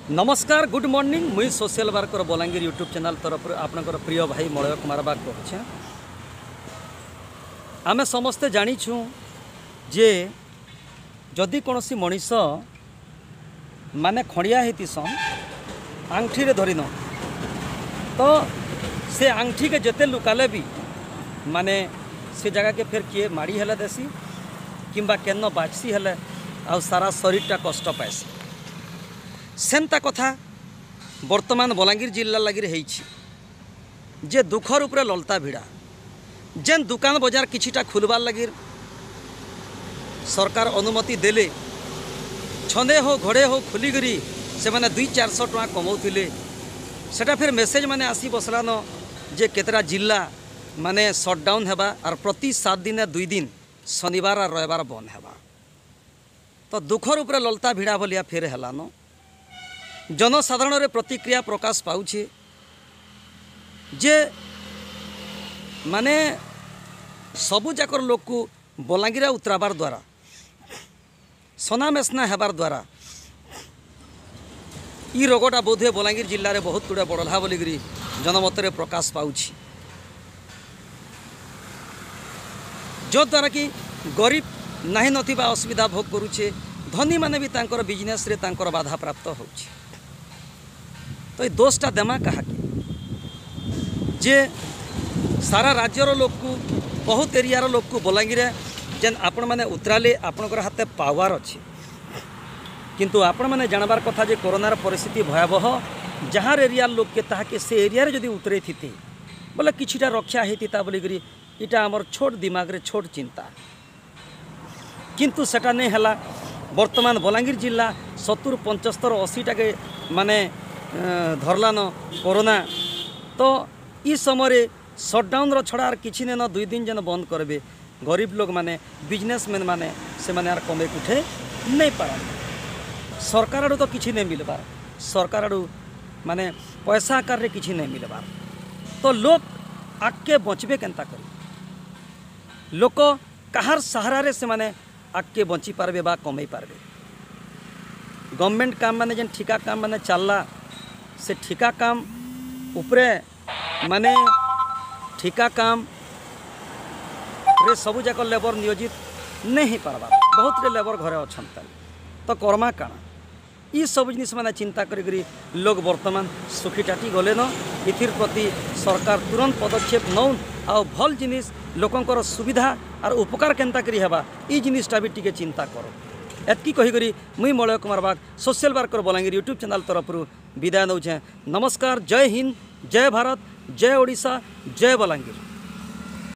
नमस्कार good morning मुई social worker Balangir YouTube channel तरफ आपनकर प्रिय भाई मलय कुमार बाग कहूँ। आमे समस्ते जानिछु जे जदि कौन सी मनीष माने खड़िया होतीसन आंगठी रे धरिन तो से आंगठी के जेते लुकाले भी माने से जगह के फिर किए माड़ी हेले देसी किंबा केन बाचसी हेले आ सारा शरीरटा कष्ट पाएसी। सेंता कथा वर्तमान बलांगीर जिला लगी रही जे दुखर उपरे ललता भिड़ा जेन दुकान बजार किछिटा खुलबार लगी सरकार अनुमति देले छंदे हो घोड़े हो खुलिकी से मैंने 200-400 टका कमाउथिले सेटा फिर मेसेज माने आसी बसलान जे केतरा जिला माने शटडाउन हेबा और प्रति 7 दिन 2 दिन शनिवार और रविवार बंद हेबा। तो दुखर उपरे ललता भिड़ा भलिया फेर हेलानो जनसाधारण रे प्रतिक्रिया प्रकाश पाउछे जे माने सबु जाकर लोक को बलांगीर उतराबार द्वारा सनामेसना हेबार द्वारा ई रोगटा बोधे बलांगीर जिले में बहुत गुड़ा बढ़ला बोलिकी जनमत रे प्रकाश पाउछि जो द्वारा कि गरीब नहीं नथिबा असुविधा भोग करुचे धनी माने भी तांकर बिजनेस रे तांकर बाधा प्राप्त होउछि। तो ये दोषटा देमा कहा जे सारा राज्यर लोक को बहुत एरियार लोक को बलांगीर जेन आपण मैंने उतराले आपणकर हाथ पावर अच्छे किंतु आपण मैंने जानबार कथा जे कोरोनार परिस्थिति भयावह जहाँ एरिया लोक के ताके से एरिया रे जदि उतरे थी बोले किछिटा रक्षा होता बोलिकी इटा आमर छोट दिमाग रे छोट चिंता किंतु सेटा नहीं हला। वर्तमान बलांगीर जिला 70-75-80 टाके माने धरलान कोरोना तो ई समय शटडाउन रो छड़ा किछि न 2 दिन जन बंद करबे गरीब लोग माने बिजनेसमैन माने से माने आर कमे उठे नहीं पारा सरकार आड़ू तो किछि नहीं मिलबार सरकार आड़ू माने पैसा आकार रे किछि नहीं मिलबार तो लोग आगे बचबे केनता करी लोक कहार सहारा रे से माने आगे बंची पारबे बा कमे पारबे। गवर्नमेंट काम माने जेन ठिका काम माने चलला से ठिका काम उपरे माने ठिका काम रे सबू जाक लेबर नियोजित नहीं पारबार बहुत रे लेबर घरे अच्छा तो कर्मा काना ये सब जिनिस माने चिंता करी लोग वर्तमान सुखी टाटी गले न इथिर प्रति सरकार तुरंत पदक्षेप नौन आ भल जिनिस लोकंकर सुविधा और उपकार केनता करी हेबा ई जिनिसटा भी टिके चिंता करो। एतकी कहीकरी मुई Malay Kumar Bag social worker Balangir YouTube channel तरफ विदाय नौछे। नमस्कार, जय हिंद, जय भारत, जय ओडिशा, जय बलांगीर।